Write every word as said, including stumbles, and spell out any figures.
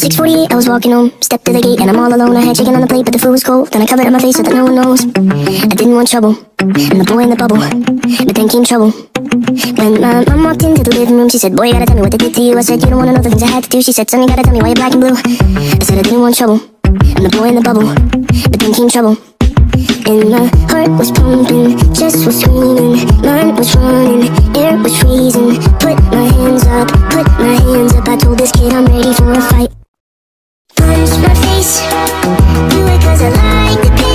six forty-eight, I was walking home, stepped to the gate and I'm all alone. I had chicken on the plate, but the food was cold. Then I covered up my face so that no one knows. I didn't want trouble, I'm the boy in the bubble. But then came trouble. When my mom walked into the living room, she said, boy, you gotta tell me what they did to you. I said, you don't wanna know the things I had to do. She said, son, you gotta tell me why you're black and blue. I said, I didn't want trouble, I'm the boy in the bubble. But then came trouble. And my heart was pumping, chest was screaming, mind was running, air was freezing. Put my hands up, put my hands up. I told this kid I'm ready for a fight. Punch my face, do it cause I like the pain.